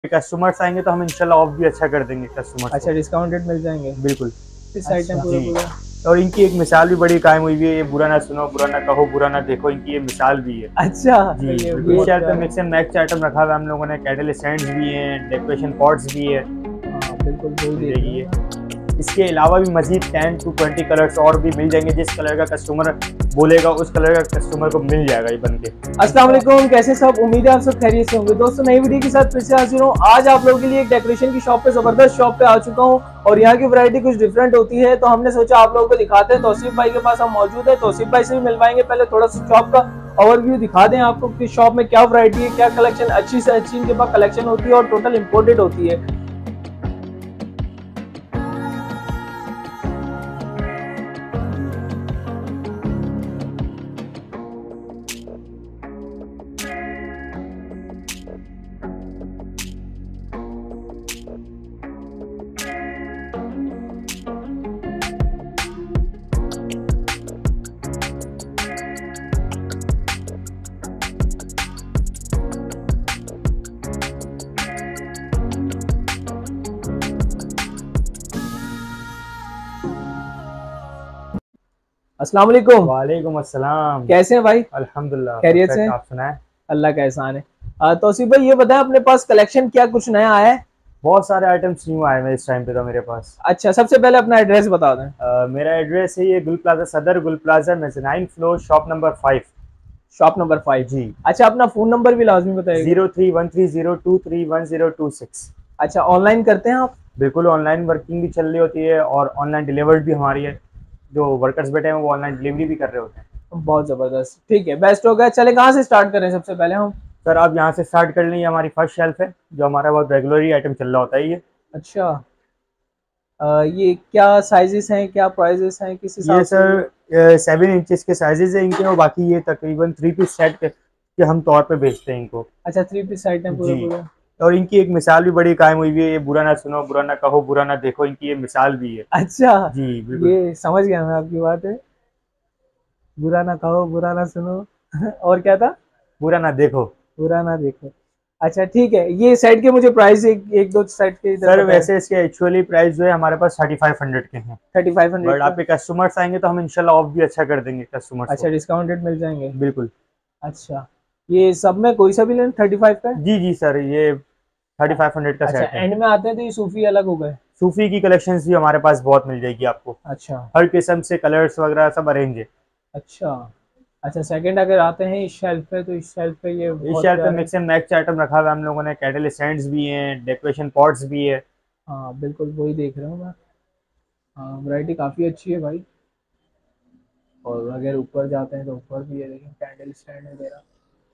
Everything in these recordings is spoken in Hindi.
कस्टमर्स आएंगे तो हम इंशाल्लाह ऑफ भी अच्छा कर देंगे कस्टमर्स अच्छा, डिस्काउंटेड मिल जाएंगे बिल्कुल। इस आइटम पूरा जी, पूरा। और इनकी एक मिसाल भी बड़ी कायम हुई है, ये बुरा ना सुनो, बुरा ना कहो, बुरा ना देखो, इनकी ये मिसाल भी है। अच्छा, जी, ये बिल्कुल। इस बहुत शेल्फ पे प्यारा। मिक्स एंड मैच आइटम रखा हुआ है हम लोगों ने, कैटल स्टैंड्स भी हैं, डेकोरेशन पॉट्स भी है, हाँ बिल्कुल, वही मिल देख रहा जाएगी हूँ ये। मैं। इसके अलावा भी मजीद 10 to 20 कलर्स और भी मिल जाएंगे, जिस कलर का कस्टमर बोलेगा उस कलर का कस्टमर को मिल जाएगा ये बन के। अस्सलाम वालेकुम, कैसे सब? उम्मीद है आप सब खैरियत से होंगे। दोस्तों, नई वीडियो के साथ फिर से हाजिर हूँ। आज आप लोगों के लिए एक डेकोरेशन की शॉप पे, जबरदस्त शॉप पे आ चुका हूँ और यहाँ की वैरायटी कुछ डिफरेंट होती है, तो हमने सोचा आप लोगों को दिखाते हैं। तौसीफ भाई के पास हम मौजूद है, तौसीफ भाई से भी मिलवाएंगे। पहले थोड़ा सा शॉप का ओवरव्यू दिखा दें आपको कि शॉप में क्या वैरायटी है, क्या कलेक्शन, अच्छी से अच्छी इनके पास कलेक्शन होती है और टोटल इम्पोर्टेड होती है। अस्सलाम वालेकुम। वालेकुम अस्सलाम। कैसे हैं भाई? अल्हम्दुलिल्लाह खैरियत से? परफेक्ट, आप सुनाएं। अल्लाह का एहसान है। तौसीफ भाई, ये बताएं अपने पास कलेक्शन क्या कुछ नया आया है? बहुत सारे आइटम्स न्यू आए हैं इस टाइम पे तो मेरे पास। अच्छा, सबसे पहले अपना एड्रेस बता दें। मेरा एड्रेस है ये गुल plaza, Saddar Gul plaza, mezzanine floor, shop number 5। Shop number 5। जी। अच्छा, अपना फोन नंबर भी लाजमी बताइएगा। 0313023106। अच्छा, ऑनलाइन करते हैं आप? बिल्कुल, ऑनलाइन वर्किंग भी चल रही होती है और ऑनलाइन डिलीवर्ड भी हमारी है। जो वर्कर्स बैठे हैं वो ऑनलाइन डिलीवरी भी कर रहे होते हैं। बहुत जबरदस्त, ठीक है, बेस्ट हो गया। चले, कहाँ से स्टार्ट करें सबसे पहले हम? सर आप यहाँ से स्टार्ट कर लें, ये हमारी फर्स्ट शेल्फ है जो हमारा बहुत रेगुलर ही आइटम चल रहा होता है ये। अच्छा, ये क्या साइजेस हैं, क्या प्राइजेस हैं, किस ये हिसाब से? सर 7 इंचेस के साइजेस हैं इनके, और बाकी ये तकरीबन 3 पीस सेट के हम तौर पे बेचते हैं इनको। अच्छा, 3 पीस आइटम है पूरा जी, पूरा। और इनकी एक मिसाल भी बड़ी कायम हुई है, ये बुरा ना सुनो, बुरा ना कहो, बुरा ना देखो, इनकी ये मिसाल भी है। अच्छा, जी बिल्कुल। ये समझ गया मैं आपकी बात है। बुरा ना कहो, बुरा ना सुनो और क्या था? बुरा ना देखो। बुरा ना देखो। अच्छा ठीक है, ये सेट के मुझे प्राइस एक दो सेट के इधर सर बताएं। वैसे इसके एक्चुअली प्राइस जो है हमारे पास 3500 के हैं, 3500 बट का? आपके कस्टमर्स आएंगे तो हम इंशाल्लाह ऑफ भी अच्छा कर देंगे कस्टमर्स अच्छा, को। डिस्काउंटेड मिल जाएंगे। बिल्कुल। अच्छा, ये सब में कोई सा भी लें 35 का है? जी जी सर, ये 3500 का अच्छा, सेट है। एंड में आते हैं तो ये सूफी अलग हो गए। सूफी की कलेक्शंस भी हमारे पास बहुत मिल जाएगी आपको। अच्छा। हर किस्म से कलर्स वगैरह सब अरेंज है। अच्छा। अच्छा, सेकंड अगर आते हैं इस शेल्फ पे, तो इस शेल्फ पे ये इस बहुत शेल्फ पे प्यारे। मिक्स एंड मैच आइटम रखा हुआ है हम लोगों ने, कैटल स्टैंड्स भी हैं, डेकोरेशन पॉट्स भी है। हाँ बिल्कुल, वही देख रहा हूँ मैं। हाँ, वैरायटी काफ़ी अच्छी है भाई। और अगर ऊपर जाते हैं तो ऊपर भी है, लेकिन कैंडल स्टैंड वगैरह।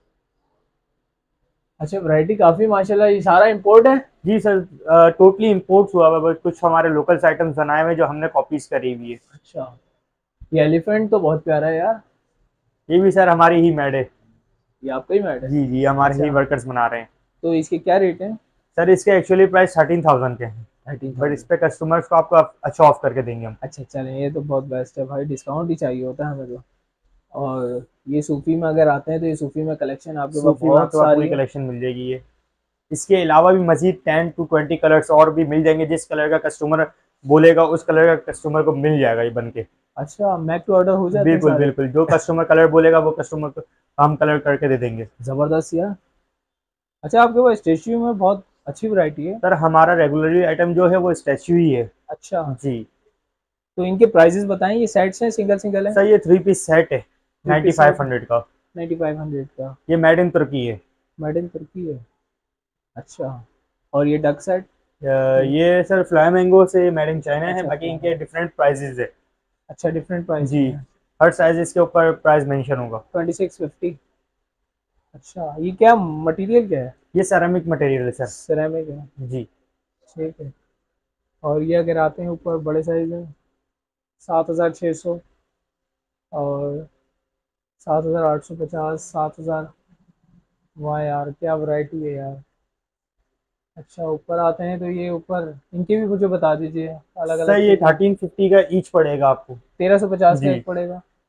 अच्छा, वैरायटी काफ़ी माशाल्लाह। ये सारा इम्पोर्ट है? जी सर, टोटली इम्पोर्ट्स हुआ हुआ है, बस कुछ हमारे लोकल्स आइटम्स बनाए हुए हैं जो हमने कॉपीज करी हुई है। अच्छा, ये एलिफेंट तो बहुत प्यारा है यार। ये भी सर हमारी ही मेड है। ये आपका ही मैट है? जी जी, हमारे ही अच्छा, वर्कर्स बना रहे हैं। तो इसके क्या रेट है? सर इसके एक्चुअली प्राइस 13,000 के हैं, थर्टीन बट इस थाउजेंड पे कस्टमर्स को आपको अच्छा ऑफ करके देंगे हम। अच्छा चलें, ये तो बहुत बेस्ट है भाई, डिस्काउंट ही चाहिए होता है हमें तो। और ये सूफी में अगर आते हैं तो ये सूफी में कलेक्शन आपके पास सूफी में बहुत तो आप पूरी सारी है। कलेक्शन मिल जाएगी ये। इसके अलावा भी मजीद 10 to 20 कलर्स और भी मिल जाएंगे, जिस कलर का कस्टमर बोलेगा उस कलर का कस्टमर को मिल जाएगा ये बन के। अच्छा, मैक टू ऑर्डर हो जाते हैं बिल्कुल सारे? बिल्कुल, जो कस्टमर कलर बोलेगा वो कस्टमर को हम कलर करके दे देंगे। ज़बरदस्त यार। अच्छा, आपके पास स्टेच्यू में बहुत अच्छी वैरायटी है। सर हमारा रेगुलरली आइटम जो है वो स्टैचू ही है। अच्छा, जी। तो इनके प्राइजेस बताएं। ये सेट्स हैं, सिंगल सिंगल है? सर ये 3 पीस सेट है, 9500 का। 9500 का? ये मेड इन तुर्की है। मेड इन तुर्की है? अच्छा। और ये डक सेट? ये सर फ्लामेंगो से मेड इन चाइना है, अच्छा बाकी अच्छा। इनके डिफरेंट प्राइजेज है। अच्छा, डिफरेंट प्राइस जी, में है। हर साइज के ऊपर प्राइस मेंशन होगा। 2650। अच्छा, ये क्या मटेरियल क्या है? ये सेरामिक मटेरियल है सर। सिरेमिक है? जी। ठीक है। और ये अगर आते हैं ऊपर बड़े साइज में, 7600। और 7850, 7000। वाह यार, क्या वैरायटी है यार। अच्छा, ऊपर आते हैं तो ये ऊपर इनके भी मुझे बता दीजिए, अलग अलग सर ये चीज़ें। 1350 का ईच पड़ेगा आपको। 1350 का जी। एक पड़ेगा?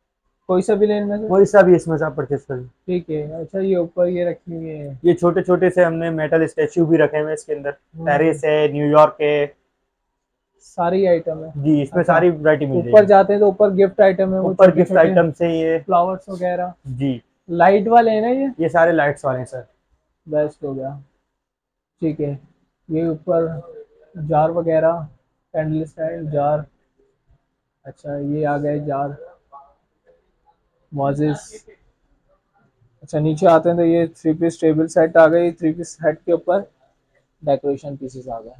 कोई सा भी लेन में से? कोई सा भी इसमें से आप परचेस कर लो। ठीक है। अच्छा ये ऊपर ये रखी हुई है। ये छोटे छोटे से हमने मेटल स्टैचू भी रखे हुए हैं इसके अंदर। हम्म, पेरिस है, न्यूयॉर्क है। सारी आइटम है। जी, इसमें अच्छा, सारी वैरायटी मिल ऊपर जाएगी। जाते हैं तो ऊपर गिफ्ट आइटम है, वो ऊपर छोटे गिफ्ट छोटे आइटम से ये। फ्लावर्स वगैरह। जी, लाइट वाले हैं ना ये? ये सारे लाइट्स वाले हैं सर। बेस्ट हो गया। ठीक है। ये ऊपर जार वगैरह, कैंडल स्टैंड जार। अच्छा ये आ गए जार, मोजेस। अच्छा नीचे आते हैं तो ये थ्री पीस टेबल सेट आ गई, थ्री पीस सेट के ऊपर डेकोरेशन पीसेस आ गए।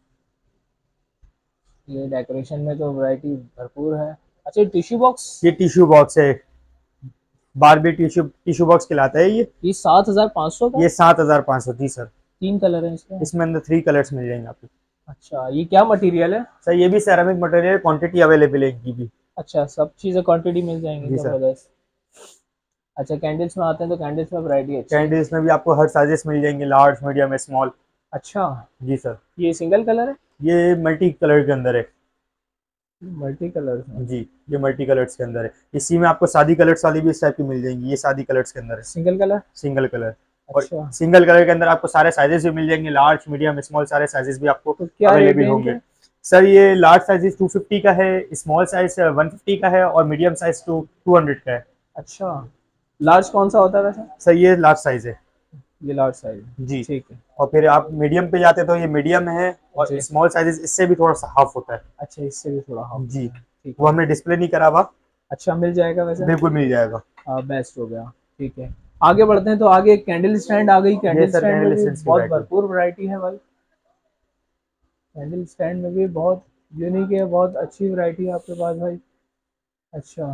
ये डेकोरेशन में तो वैरायटी भरपूर है। अच्छा टिश्यू बॉक्स, ये टिश्यू बॉक्स है, बारबी टिश्यू टिश्यू बॉक्स कहलाता है ये। ये 7,500 का? ये 7,500 जी सर। 3 कलर है इसके। इसमें अंदर 3 कलर्स मिल जाएंगे आपको। अच्छा ये क्या मटेरियल है? सर ये भी सेरामिक मटेरियल, क्वांटिटी अवेलेबल है इनकी भी। अच्छा सब चीज़ें क्वांटिटी मिल जाएंगी, जी सर। ज़बरदस्त। अच्छा कैंडल्स में आते हैं तो कैंडल्स में वैरायटी अच्छी है। कैंडल्स में भी आपको हर साइजेस मिल जाएंगे, लार्ज, मीडियम, स्मॉल। अच्छा जी सर। ये सिंगल कलर है? ये मल्टी कलर के अंदर है। मल्टी कलर में? जी, ये मल्टी कलर्स के अंदर है। इसी में आपको शादी कलर्स वाली भी इस टाइप की मिल जाएंगी, ये शादी कलर्स के अंदर है। Single colour? Single colour. और अच्छा सिंगल कलर के अंदर आपको सारे साइजेस भी मिल जाएंगे, लार्ज, मीडियम, स्मॉल, सारे साइजेस भी आपको तो क्या रेट अवेलेबल है होंगे। इनके? सर ये लार्ज साइज 250 का है, स्मॉल साइज 150 का है, और मीडियम साइज 200 का है। अच्छा लार्ज कौन सा होता है वैसे? सर ये लार्ज साइज है। ये लार्ज साइज है। जी। ठीक है। और फिर आप मीडियम पे जाते तो ये मीडियम है, और जी। स्मॉल साइजेस इससे भी थोड़ा सा हाफ होता है। अच्छा इससे भी थोड़ा हाफ जी, होता है। ठीक वो है। हमने डिस्प्ले नहीं करा हुआ। अच्छा मिल जाएगा वैसे? बिल्कुल मिल जाएगा। बेस्ट हो गया। ठीक है। आगे बढ़ते हैं तो आगे कैंडल स्टैंड आ गई। ये कैंडल सर स्टैंड में कैंडल भी स्टैंड की बहुत वैरायटी। भरपूर वैरायटी है भाई। कैंडल स्टैंड में भी बहुत यूनिक है, बहुत अच्छी वैरायटी है आपके पास भाई। अच्छा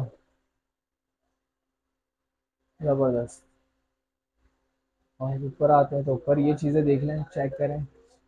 ज़बरदस्त। और ऊपर आते हैं तो ऊपर ये चीज़ें देख लें, चेक करें,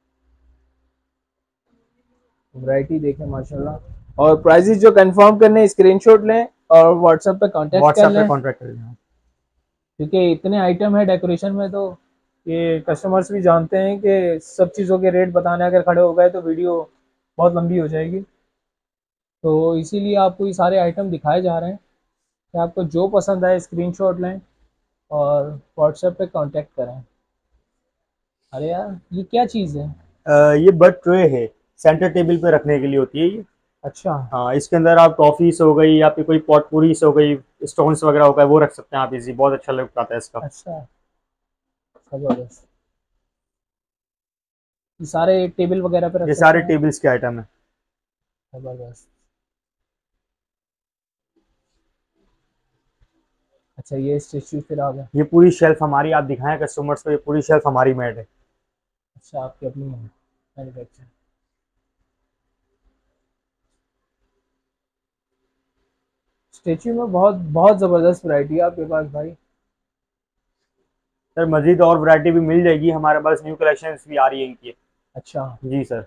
वैरायटी देखें माशाल्लाह। और प्राइसेस जो कंफर्म करने स्क्रीनशॉट लें और व्हाट्सएप पे कांटेक्ट कर व्हाट्सएप पे लें, कॉन्टैक्ट कर लेना। क्योंकि इतने आइटम है डेकोरेशन में तो ये कस्टमर्स भी जानते हैं कि सब चीज़ों के रेट बताने अगर खड़े हो गए तो वीडियो बहुत लंबी हो जाएगी। तो इसीलिए आपको ये सारे आइटम दिखाए जा रहे हैं कि आपको जो पसंद आए स्क्रीनशॉट लें और व्हाट्सएप पे कांटेक्ट करें। अरे यार ये क्या चीज़ है? ये बर्ड ट्रे है, सेंटर टेबल पे रखने के लिए होती है ये। अच्छा हाँ, इसके अंदर आप टॉफीस हो गई या फिर कोई पॉटपूरीस हो गई, स्टोन्स वगैरह हो गए, वो रख सकते हैं आप इजी। बहुत अच्छा लुक आता है इसका। अच्छा ज़बरदस्त। ये सारे टेबल वगैरह पे रख ये सकते सारे हैं? टेबल्स के आइटम है। ज़बरदस्त। अच्छा ये स्टेचू फिर आ गया। ये पूरी शेल्फ हमारी, आप दिखाएं कस्टमर्स को, ये पूरी शेल्फ हमारी मेड है। अच्छा आपकी अपनी है मैन्युफैक्चर। स्टेचू में बहुत बहुत ज़बरदस्त वैरायटी है आपके पास भाई। सर मजीद और वैरायटी भी मिल जाएगी, हमारे पास न्यू कलेक्शंस भी आ रही है इनकी। अच्छा जी सर।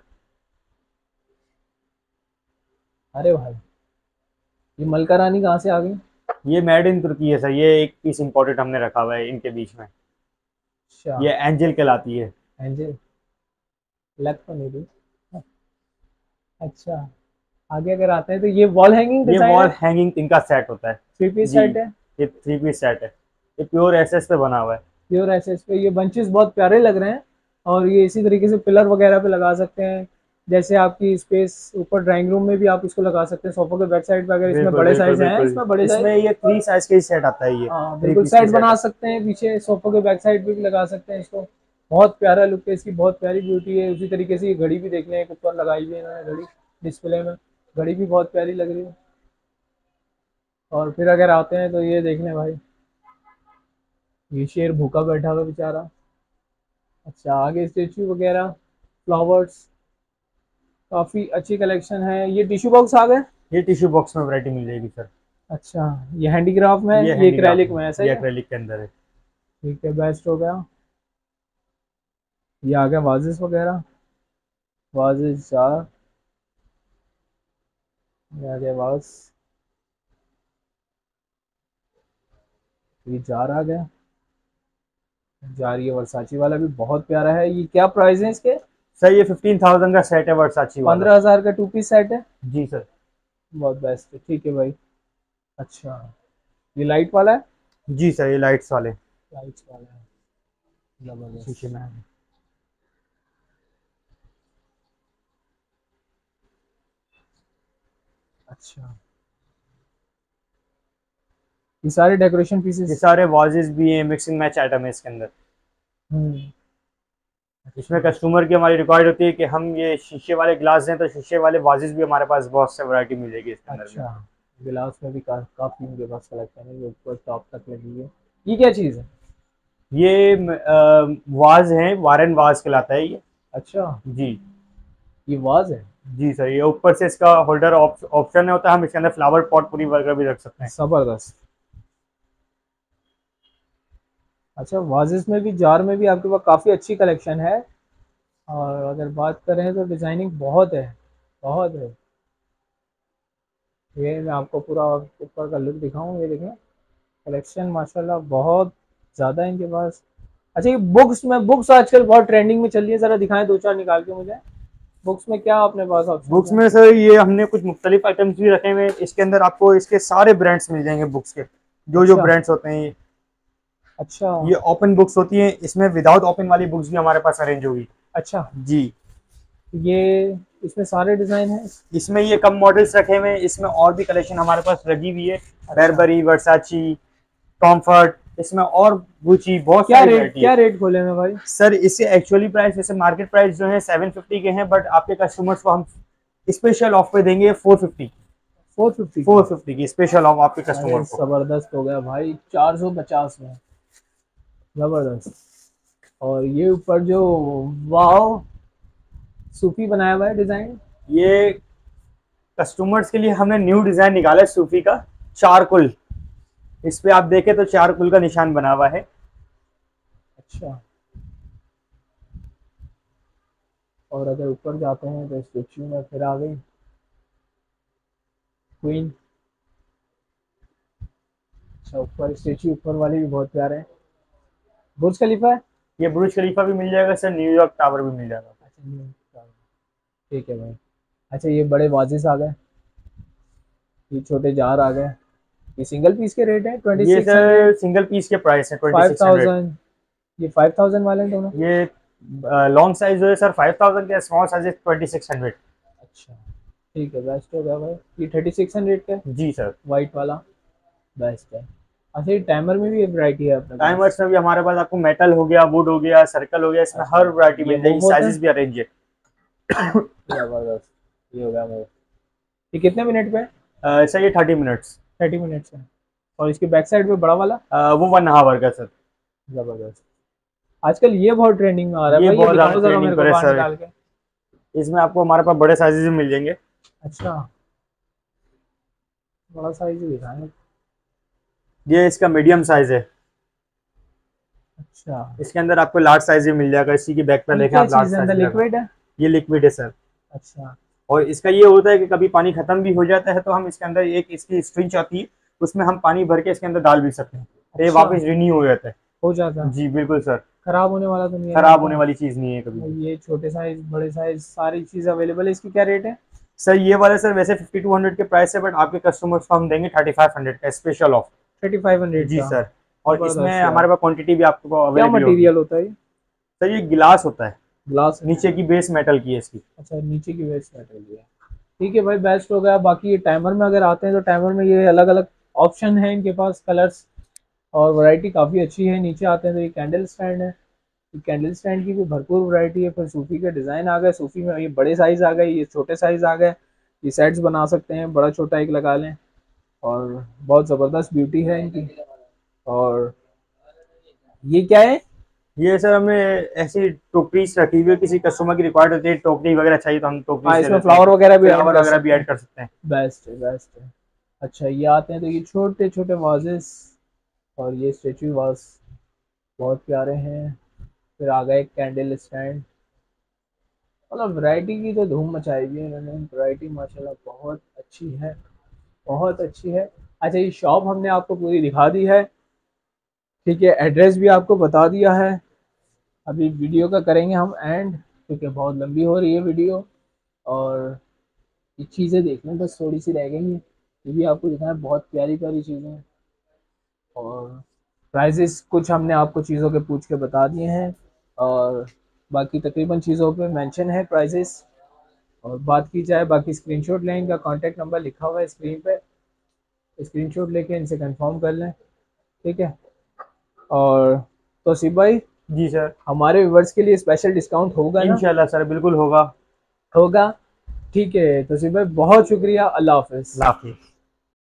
अरे भाई ये मलका रानी कहाँ से आ गई? ये मेड इन तुर्की है सर, ये एक पीस इम्पोर्टेड हमने रखा हुआ है इनके बीच में। अच्छा ये एंजल कहलाती है। एंजल लग तो नहीं रही। अच्छा आगे अगर आते हैं तो ये वॉल हैंगिंग ये डिजाइन वॉल है? हैंगिंग इनका सेट होता है। थ्री पीस जी, सेट है? ये 3 पीस सेट है। ये प्योर एसएस पे बना हुआ है। प्योर एसएस पे। ये बंचेस बहुत प्यारे लग रहे हैं और ये इसी तरीके से पिलर वगैरह पे लगा सकते हैं। जैसे आपकी स्पेस ऊपर ड्राइंग रूम में भी आप इसको लगा सकते हैं, सोफा के बैक साइड पे। अगर इसमें बिल्कुल बड़े बिल्कुल साइज हैं, बिल्कुल। इसमें बड़े साइज, इसमें ये 3 साइज का ही सेट आता है, ये हाँ 3 बिल्कुल पीस की सेट सेट बना है। सकते हैं। पीछे सोफा के बैक साइड पे भी लगा सकते हैं इसको। बहुत प्यारा लुक है इसकी, बहुत प्यारी ब्यूटी है। उसी तरीके से ये घड़ी भी देख लें, एक ऊपर लगाई हुई है इन्होंने घड़ी डिस्प्ले में। घड़ी भी बहुत प्यारी लग रही है। और फिर अगर आते हैं तो ये देख लें भाई, ये शेर भूखा बैठा हुआ बेचारा। अच्छा आगे स्टेचू वगैरह, फ्लावर्स, काफ़ी अच्छी कलेक्शन है। ये टिश्यू बॉक्स आ गए। ये टिश्यू बॉक्स में वैरायटी मिल जाएगी सर। अच्छा ये हैंडीक्राफ्ट में, ये ये हैंडीक्राफ्ट एक्रेलिक में, में, ऐसा ही ये है? एक्रेलिक के अंदर है। ठीक है बेस्ट हो गया। ये आ गया वाजेस वगैरह, वाजेस जार, ये आ गया वाज, ये जार आ गया। जार ये वर्साची वाला भी बहुत प्यारा है। ये क्या प्राइस है इसके? सर ये 15,000 का सेट है वर्साची वाला। 15,000 का 2 पीस सेट है। जी सर। बहुत बेस्ट है। ठीक है भाई। अच्छा ये लाइट वाला है? जी सर, ये लाइट्स वाले लाइट्स वाला है, जबरदस्त। शीशे में है। अच्छा, ये सारे डेकोरेशन ये पीसेस। सारे वाजेस भी हैं, मिक्सिंग मैच आइटम है इसके अंदर। हम्म। इसमें अच्छा कस्टमर की हमारी रिक्वायर्ड होती है कि हम ये शीशे वाले ग्लास हैं, तो शीशे वाले वाजेस भी हमारे पास बहुत से वैरायटी मिलेगी इसके अंदर भी। अच्छा, गिलास में भी काफी इनके पास कलेक्शन है, जो ऊपर टॉप तक लगी है। ये क्या चीज़ है? ये वाज है, वारन वाज कहलाता है ये। अच्छा, जी। ये वाज है। जी सर, ये ऊपर से इसका होल्डर ऑप्शन होता है, हम इसके अंदर फ्लावर पॉट पूरी वगैरह भी रख सकते हैं। जबरदस्त। अच्छा, वाजेस में भी, जार में भी आपके पास काफ़ी अच्छी कलेक्शन है। और अगर बात करें तो डिज़ाइनिंग बहुत है, बहुत है। ये मैं आपको पूरा ऊपर का लुक दिखाऊं, ये देखें, कलेक्शन माशाल्लाह बहुत ज़्यादा है इनके पास। अच्छा, ये बुक्स में, बुक्स आजकल बहुत ट्रेंडिंग में चल रही है, ज़रा दिखाएं दो चार निकाल के मुझे। बुक्स में क्या अपने पास ऑप्शन बुक्स है? में सर ये हमने कुछ मुख्तलिफ आइटम्स भी रखे हुए हैं, इसके अंदर आपको इसके सारे ब्रांड्स मिल जाएंगे बुक्स के, जो जो अच्छा। ब्रांड्स होते हैं। अच्छा। ये ओपन बुक्स होती हैं, इसमें विदाउट ओपन वाली बुक्स भी हमारे पास अरेंज होगी। अच्छा, जी। ये इसमें सारे डिज़ाइन हैं? इसमें ये कम मॉडल्स रखे हुए हैं, इसमें और भी कलेक्शन हमारे पास लगी हुई है। अच्छा, बैरबरी, वर्साची, कॉम्फर्ट, इसमें और गुची, बहुत क्या सारी रेट, वैरायटी है। क्या रेट खोले हैं भाई? सर इससे एक्चुअली प्राइस, जैसे मार्केट प्राइस जो है 750 के हैं, बट आपके कस्टमर्स को हम स्पेशल ऑफ पे देंगे 450। 450 की? 450 की स्पेशल ऑफ आपके अरे कस्टमर को। जबरदस्त हो गया भाई, 450 में, जबरदस्त। और ये ऊपर जो, वाव, सूफी बनाया हुआ है डिजाइन। ये कस्टमर्स के लिए हमने न्यू डिजाइन निकाला है सूफी का, चारकुल। इस पे आप देखें तो चारकुल का निशान बना हुआ है। अच्छा, और अगर ऊपर जाते हैं तो स्टेच्यू में फिर आ गई क्वीन। अच्छा, ऊपर स्टेच्यू ऊपर वाले भी बहुत प्यारे हैं। बुर्ज खलीफा है? ये बुर्ज खलीफा भी मिल जाएगा सर, न्यूयॉर्क टावर भी मिल जाएगा। अच्छा, ठीक है भाई। अच्छा, ये बड़े वाजिस आ गए, ये छोटे जार आ गए। ये सिंगल पीस के रेट है ट्वेंटी ये six sir hundred single piece के प्राइस है फाइव 2600। थाउजेंड ये 5000 वाले हैं दोनों? ये लॉन्ग साइज जो है सर 5000 का, स्मॉल साइज है 2600। अच्छा, ठीक है, बेस्ट हो गया भाई। ये 3600 का जी सर। वाइट वाला बेस्ट है। अच्छा, ये टाइमर में भी एक वैरायटी है अपने पास? टाइमर्स में भी हमारे पास आपको मेटल हो गया, वुड हो गया, सर्कल हो गया, इसमें अच्छा, हर वैरायटी ये मिल मूव जाएगी, होता है? साइजेस भी अरेंज है। जबरदस्त, ये हो गया मूव। ये कितने मिनट पे? सर ये 30 मिनट्स। 30 मिनट्स है। और इसके बैक साइड पे बड़ा वाला? वो 1 आवर का सर। जबरदस्त। आजकल ये बहुत ट्रेंडिंग में आ रहा है ये भाई, ये बहुत ज्यादा दिखाओ जरा ट्रेंडिंग मेरे को पर है बाहर सर। निकाल के। इसमें आपको हमारे पास बड़े साइजेस भी मिल जाएंगे। अच्छा, बड़ा साइज ही दिखाएं। ये इसका मीडियम साइज है। अच्छा, इसके अंदर आपको लार्ज साइज भी मिल जाएगा, इसी की बैक पर ये देखें क्या आप, लार्ज चीज़ है साइज अंदर, भी लगा। लिक्विड है? ये लिक्विड है सर। अच्छा। और इसका ये होता है कि कभी पानी खत्म भी हो जाता है, तो हम इसके अंदर एक इसकी स्ट्रिंच आती है, उसमें हम पानी भर के इसके अंदर डाल भी सकते हैं, तो ये अच्छा, वापस रिन्यू हो जाता है। हो जाता? जी बिल्कुल सर। खराब होने वाला तो नहीं है ना खराब होने एकदम? वाली चीज नहीं है कभी भी। ये छोटे साइज, बड़े साइज, सारी चीज़ अवेलेबल है। इसकी क्या रेट है? सर ये वाला सर वैसे 5200 के प्राइस है, बट आपके कस्टमर्स को हम देंगे 3500 का स्पेशल ऑफ। 3500 जी का? सर। और इसमें जबरदस्त यार। हमारे पास क्वांटिटी भी आपको क्या अवेलेबल होगी। मटेरियल होता है ये? सर ये गिलास होता है, ग्लास है? नीचे की बेस मेटल की है इसकी। अच्छा, नीचे की वेस्ट मटेरियल है। ठीक है भाई, बेस्ट हो गया। बाकी ये टाइमर में अगर आते हैं तो टाइमर में ये अलग अलग ऑप्शन है इनके पास, कलर्स और वैरायटी काफ़ी अच्छी है। नीचे आते हैं तो ये कैंडल स्टैंड है, ये कैंडल स्टैंड की भी भरपूर वैरायटी है। फिर सूफी के डिज़ाइन आ गए, सूफी में ये बड़े साइज़ आ गए, ये छोटे साइज़ आ गए। ये सेट्स बना सकते हैं, बड़ा छोटा एक लगा लें, और बहुत ज़बरदस्त ब्यूटी है इनकी। और ये क्या है? ये सर हमने ऐसी टोकरीज रखी हुई है, किसी कस्टमर की रिक्वायर्ड होती है टोकरी वगैरह चाहिए तो हम हाँ, टोकरीज दे इसमें देते फ्लावर हैं, वगैरह भी ऐड फ्लावर कर वगैरह भी सकते ऐड हैं। कर सकते हैं। बेस्ट है, बेस्ट है। अच्छा, ये आते हैं तो ये छोटे छोटे वाजेस, और ये स्टेचू वाज बहुत प्यारे हैं। फिर आ गए कैंडल स्टैंड। मतलब वैरायटी की तो धूम मचाई हुई है इन्होंने, वैरायटी माशाल्लाह बहुत अच्छी है, बहुत अच्छी है। अच्छा, ये शॉप हमने आपको पूरी दिखा दी है, ठीक है, एड्रेस भी आपको बता दिया है। अभी वीडियो का करेंगे हम एंड, क्योंकि बहुत लंबी हो रही है वीडियो। और ये चीज़ें देख लें, बस थोड़ी सी रह गई हैं, ये भी आपको दिखाएं, बहुत प्यारी प्यारी चीज़ें हैं। और प्राइजेस कुछ हमने आपको चीज़ों के पूछ के बता दिए हैं, और बाकी तकरीबन चीज़ों पे मेंशन है प्राइजेस। और बात की जाए बाकी स्क्रीनशॉट लें, इनका कॉन्टैक्ट नंबर लिखा हुआ है स्क्रीन पे, स्क्रीनशॉट लेके इनसे कंफर्म कर लें, ठीक है। और तौसीफ भाई, जी सर, हमारे व्यूवर्स के लिए स्पेशल डिस्काउंट होगा ना? इंशाल्लाह सर बिल्कुल होगा। होगा, ठीक है तौसीफ भाई, बहुत शुक्रिया, अल्लाह हाफिज़। अल्लाह हाफिज़।